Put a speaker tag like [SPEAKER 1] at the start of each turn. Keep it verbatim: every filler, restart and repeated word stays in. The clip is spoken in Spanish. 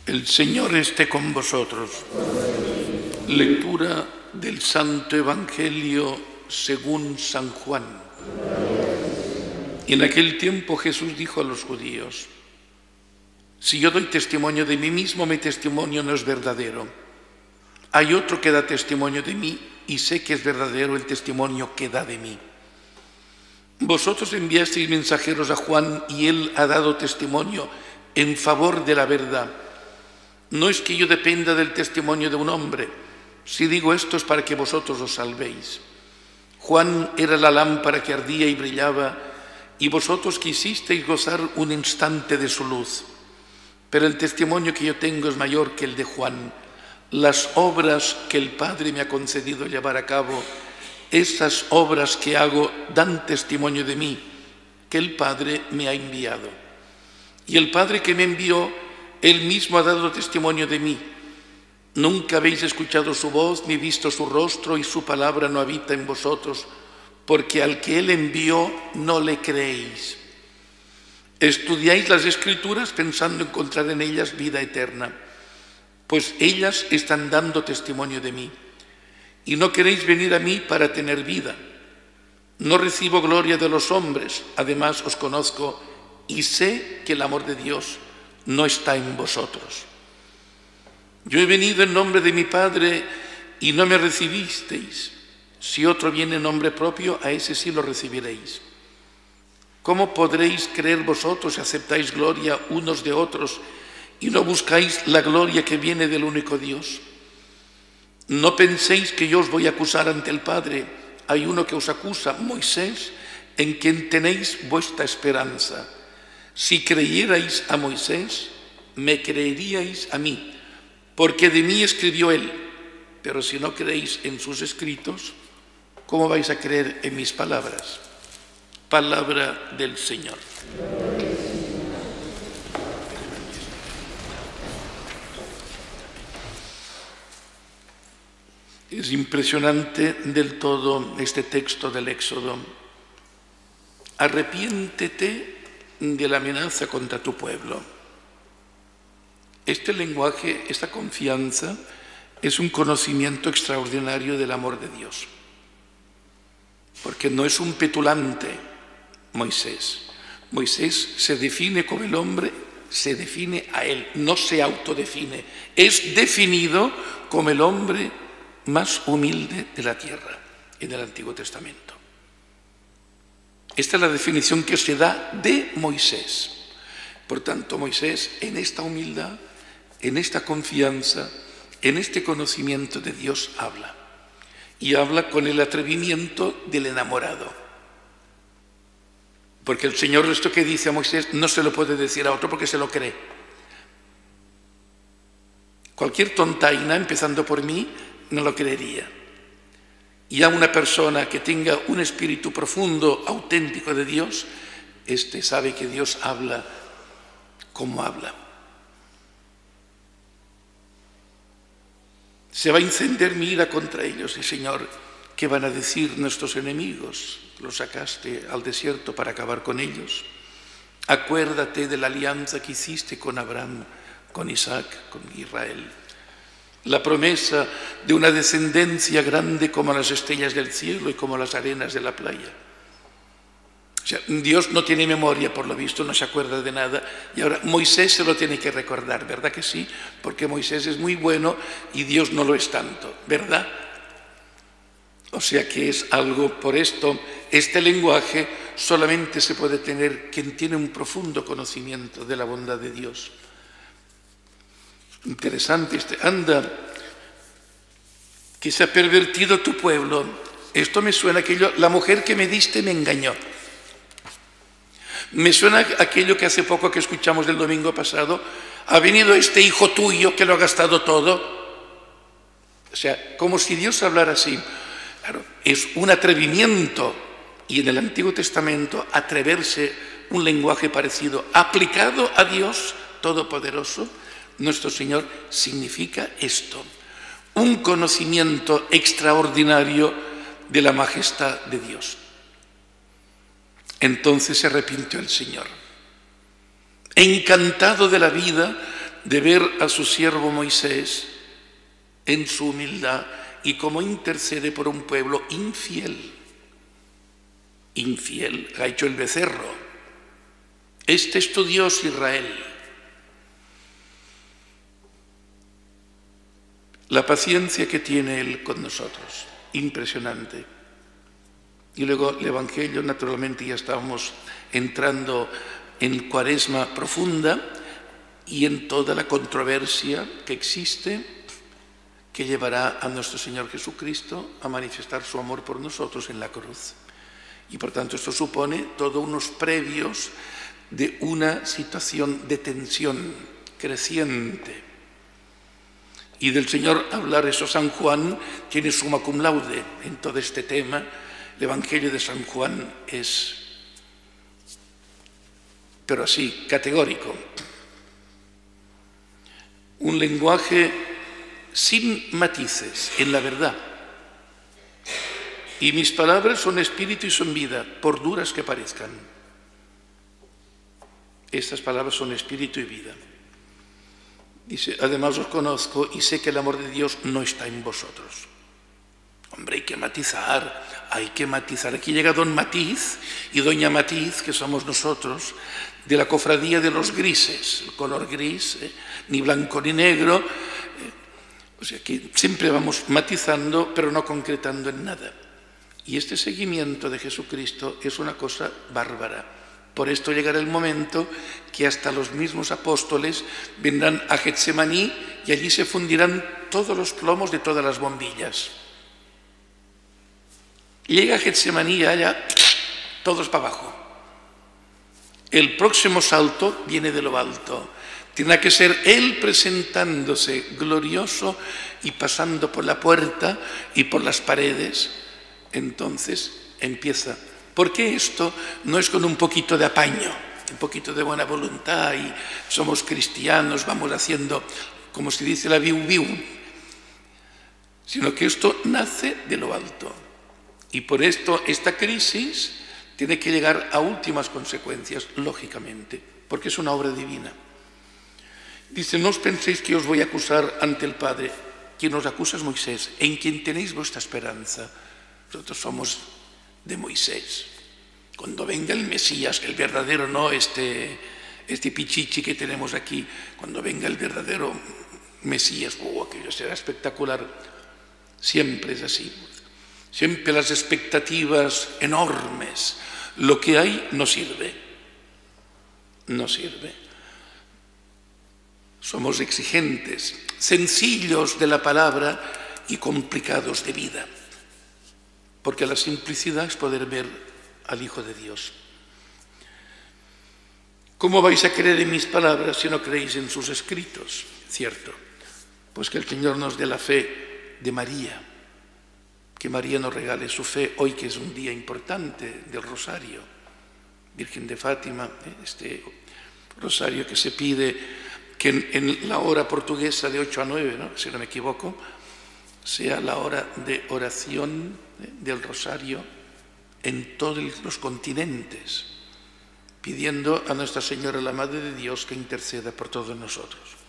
[SPEAKER 1] El Señor esté con vosotros. Lectura del Santo Evangelio según San Juan. En aquel tiempo Jesús dijo a los judíos: si yo doy testimonio de mí mismo, mi testimonio no es verdadero. Hay otro que da testimonio de mí y sé que es verdadero el testimonio que da de mí. Vosotros enviasteis mensajeros a Juan y él ha dado testimonio en favor de la verdad. No es que yo dependa del testimonio de un hombre. Si digo esto es para que vosotros os salvéis. Juan era la lámpara que ardía y brillaba, y vosotros quisisteis gozar un instante de su luz. Pero el testimonio que yo tengo es mayor que el de Juan. Las obras que el Padre me ha concedido llevar a cabo, esas obras que hago dan testimonio de mí, que el Padre me ha enviado. Y el Padre que me envió, Él mismo ha dado testimonio de mí. Nunca habéis escuchado su voz ni visto su rostro, y su palabra no habita en vosotros, porque al que Él envió no le creéis. Estudiáis las Escrituras pensando encontrar en ellas vida eterna, pues ellas están dando testimonio de mí. Y no queréis venir a mí para tener vida. No recibo gloria de los hombres, además os conozco y sé que el amor de Dios no está en vosotros. Yo he venido en nombre de mi Padre y no me recibisteis. Si otro viene en nombre propio, a ese sí lo recibiréis. ¿Cómo podréis creer vosotros si aceptáis gloria unos de otros y no buscáis la gloria que viene del único Dios? No penséis que yo os voy a acusar ante el Padre. Hay uno que os acusa, Moisés, en quien tenéis vuestra esperanza. Si creyerais a Moisés, me creeríais a mí, porque de mí escribió él. Pero si no creéis en sus escritos, ¿cómo vais a creer en mis palabras? Palabra del Señor. Es impresionante del todo este texto del Éxodo. Arrepiéntete de la amenaza contra tu pueblo. Este lenguaje, esta confianza, es un conocimiento extraordinario del amor de Dios. Porque no es un petulante Moisés. Moisés se define como el hombre, se define a él, no se autodefine. Es definido como el hombre más humilde de la tierra en el Antiguo Testamento. Esta es la definición que se da de Moisés. Por tanto, Moisés, en esta humildad, en esta confianza, en este conocimiento de Dios, habla. Y habla con el atrevimiento del enamorado. Porque el Señor esto que dice a Moisés no se lo puede decir a otro porque se lo cree. Cualquier tontaina, empezando por mí, no lo creería. Y a una persona que tenga un espíritu profundo, auténtico de Dios, este sabe que Dios habla como habla. Se va a encender mi ira contra ellos. Y Señor, ¿qué van a decir nuestros enemigos? Los sacaste al desierto para acabar con ellos. Acuérdate de la alianza que hiciste con Abraham, con Isaac, con Israel. La promesa de una descendencia grande como las estrellas del cielo y como las arenas de la playa. O sea, Dios no tiene memoria, por lo visto, no se acuerda de nada. Y ahora Moisés se lo tiene que recordar, ¿verdad que sí? Porque Moisés es muy bueno y Dios no lo es tanto, ¿verdad? O sea que es algo, por esto, este lenguaje solamente se puede tener quien tiene un profundo conocimiento de la bondad de Dios. Interesante este, anda, que se ha pervertido tu pueblo. Esto me suena aquello, la mujer que me diste me engañó. Me suena aquello que hace poco que escuchamos del domingo pasado, ha venido este hijo tuyo que lo ha gastado todo. O sea, como si Dios hablara así. Claro, es un atrevimiento, y en el Antiguo Testamento atreverse un lenguaje parecido, aplicado a Dios Todopoderoso, nuestro Señor, significa esto, un conocimiento extraordinario de la majestad de Dios. Entonces se arrepintió el Señor. Encantado de la vida, de ver a su siervo Moisés en su humildad y cómo intercede por un pueblo infiel. Infiel, ha hecho el becerro. Este es tu Dios, Israel. La paciencia que tiene Él con nosotros, impresionante. Y luego el Evangelio, naturalmente ya estábamos entrando en Cuaresma profunda y en toda la controversia que existe, que llevará a nuestro Señor Jesucristo a manifestar su amor por nosotros en la cruz. Y por tanto esto supone todos unos previos de una situación de tensión creciente. Y del Señor hablar eso San Juan tiene summa cum laude en todo este tema. El Evangelio de San Juan es, pero así, categórico. Un lenguaje sin matices en la verdad. Y mis palabras son espíritu y son vida, por duras que parezcan. Estas palabras son espíritu y vida. Dice, además os conozco y sé que el amor de Dios no está en vosotros. Hombre, hay que matizar, hay que matizar. Aquí llega don Matiz y doña Matiz, que somos nosotros, de la cofradía de los grises, el color gris, eh, ni blanco ni negro. Eh, o sea que siempre vamos matizando, pero no concretando en nada. Y este seguimiento de Jesucristo es una cosa bárbara. Por esto llegará el momento que hasta los mismos apóstoles vendrán a Getsemaní y allí se fundirán todos los plomos de todas las bombillas. Llega a Getsemaní y allá todos para abajo. El próximo salto viene de lo alto. Tendrá que ser Él presentándose glorioso y pasando por la puerta y por las paredes. Entonces empieza. Porque esto no es con un poquito de apaño, un poquito de buena voluntad y somos cristianos, vamos haciendo, como se dice, la viu-viu, sino que esto nace de lo alto. Y por esto esta crisis tiene que llegar a últimas consecuencias, lógicamente, porque es una obra divina. Dice, no os penséis que os voy a acusar ante el Padre. Quien os acusa es Moisés, en quien tenéis vuestra esperanza. Nosotros somos de Moisés. Cuando venga el Mesías, el verdadero, no este, este pichichi que tenemos aquí, cuando venga el verdadero Mesías, oh, aquello será espectacular. Siempre es así. Siempre las expectativas enormes. Lo que hay no sirve. No sirve. Somos exigentes, sencillos de la palabra y complicados de vida. Porque la simplicidad es poder ver al Hijo de Dios. ¿Cómo vais a creer en mis palabras si no creéis en sus escritos? Cierto, pues que el Señor nos dé la fe de María, que María nos regale su fe hoy, que es un día importante del Rosario, Virgen de Fátima, este Rosario que se pide que en, en la hora portuguesa de ocho a nueve, ¿no? Si no me equivoco, sea la hora de oración del Rosario en todos los continentes, pidiendo a Nuestra Señora, la Madre de Dios, que interceda por todos nosotros.